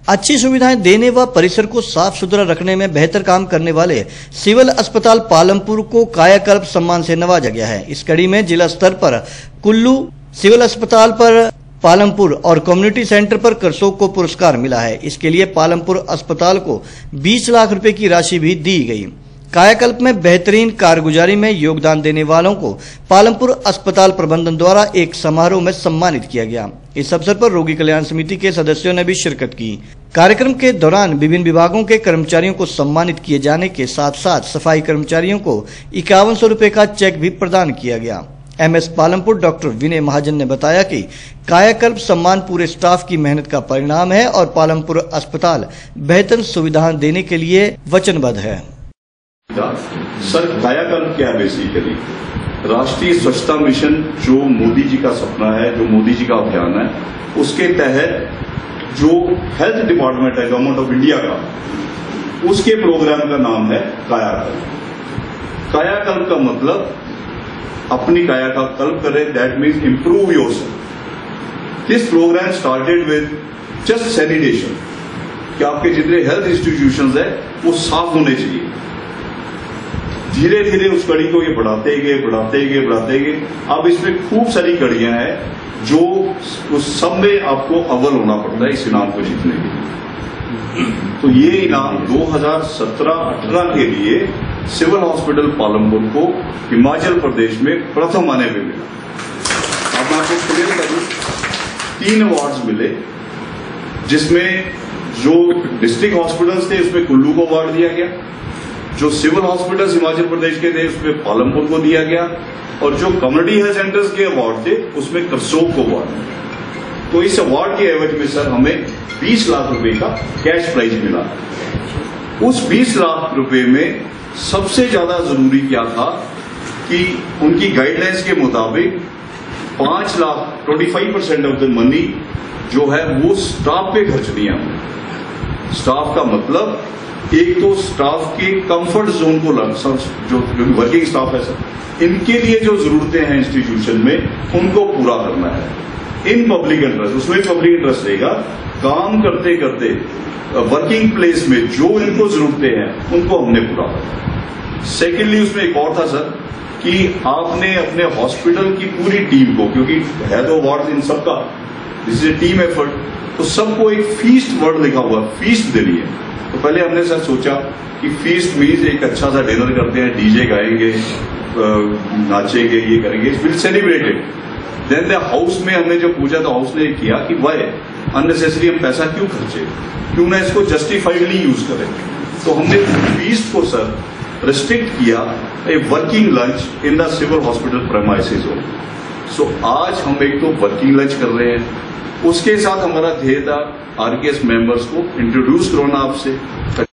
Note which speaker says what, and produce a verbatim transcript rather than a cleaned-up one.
Speaker 1: अच्छी सुविधाएं देने व परिसर को साफ सुथरा रखने में बेहतर काम करने वाले सिविल अस्पताल पालमपुर को कायाकल्प सम्मान से नवाजा गया है। इस कड़ी में जिला स्तर पर कुल्लू सिविल अस्पताल पर पालमपुर और कम्युनिटी सेंटर पर करसोग को पुरस्कार मिला है। इसके लिए पालमपुर अस्पताल को बीस लाख रुपए की राशि भी दी गई। कायाकल्प में बेहतरीन कारगुजारी में योगदान देने वालों को पालमपुर अस्पताल प्रबंधन द्वारा एक समारोह में सम्मानित किया गया। इस अवसर पर रोगी कल्याण समिति के सदस्यों ने भी शिरकत की। कार्यक्रम के दौरान विभिन्न विभागों के कर्मचारियों को सम्मानित किए जाने के साथ साथ सफाई कर्मचारियों को इक्यावन सौ रूपये का चेक भी प्रदान किया गया। M S Palampur doctor Vinay Mahajan ने बताया कि कायाकल्प सम्मान पूरे स्टाफ की मेहनत का परिणाम है और पालमपुर अस्पताल बेहतर सुविधाएं देने के लिए वचनबद्ध है।
Speaker 2: सर, कायाकल्प क्या है? बेसिकली राष्ट्रीय स्वच्छता मिशन जो मोदी जी का सपना है, जो मोदी जी का अभियान है, उसके तहत जो हेल्थ डिपार्टमेंट है गवर्नमेंट ऑफ इंडिया का, उसके प्रोग्राम का नाम है कायाकल्प। कायाकल्प का मतलब अपनी काया का कल्प करें, that means improve yourself. This programme started with just sanitation, कि आपके जितने हेल्थ इंस्टीट्यूशंस है वो साफ होने चाहिए। धीरे धीरे उस कड़ी को ये बढ़ाते गए बढ़ाते गए बढ़ाते गए अब इसमें खूब सारी कड़ियां हैं जो उस सब में आपको अव्वल होना पड़ता है इस इनाम को जीतने के लिए। तो ये इनाम दो हज़ार सत्रह अठारह के लिए सिविल हॉस्पिटल पालमपुर को हिमाचल प्रदेश में प्रथम आने में मिला। अब मैं आपको क्लियर करूं, तीन अवार्ड्स मिले, जिसमें जो डिस्ट्रिक्ट हॉस्पिटल्स थे उसमें कुल्लू को अवार्ड दिया गया, जो सिविल हॉस्पिटल्स हिमाचल प्रदेश के थे उसमें पालमपुर को दिया गया, और जो कम्युनिटी हेल्थ सेंटर्स के अवार्ड थे उसमें करसोग को अवार्ड मिला। तो इस अवार्ड के एवज में सर हमें बीस लाख रुपए का कैश प्राइज मिला। उस बीस लाख रुपए में सबसे ज्यादा जरूरी क्या था कि उनकी गाइडलाइंस के मुताबिक पांच lakh twenty five percent of the money जो है वो स्टाफ पे खर्चनी है। स्टाफ का मतलब एक तो स्टाफ के कंफर्ट जोन को जो वर्किंग स्टाफ है सर, इनके लिए जो जरूरतें हैं इंस्टीट्यूशन में उनको पूरा करना है इन पब्लिक इंटरेस्ट। उसमें पब्लिक इंटरेस्ट रहेगा, काम करते करते वर्किंग प्लेस में जो इनको जरूरतें हैं उनको हमने पूरा करना। सेकेंडली उसमें एक और था सर कि आपने अपने हॉस्पिटल की पूरी टीम को, क्योंकि है तो अवार्ड इन सबका, this is a team effort, तो सबको एक फीस्ट वर्ड लिखा हुआ फीस्ट देनी है। तो पहले हमने सर सोचा कि फीस्ट मीन्स एक अच्छा सा डिनर करते हैं, डीजे गाएंगे, नाचेंगे, ये करेंगे, will celebrated. Then the house में हमने जो पूछा तो हाउस ने किया कि वाई अननेसेसरी हम पैसा क्यों खर्चे, क्यों ना इसको जस्टिफाइडली यूज करें। तो हमने फीस्ट को सर रिस्ट्रिक्ट किया a working lunch in the civil hospital premises. So आज हम एक तो वर्किंग लंच कर रहे हैं, उसके साथ हमारा ध्येय था आरकेएस मेंबर्स को इंट्रोड्यूस करवाना आपसे।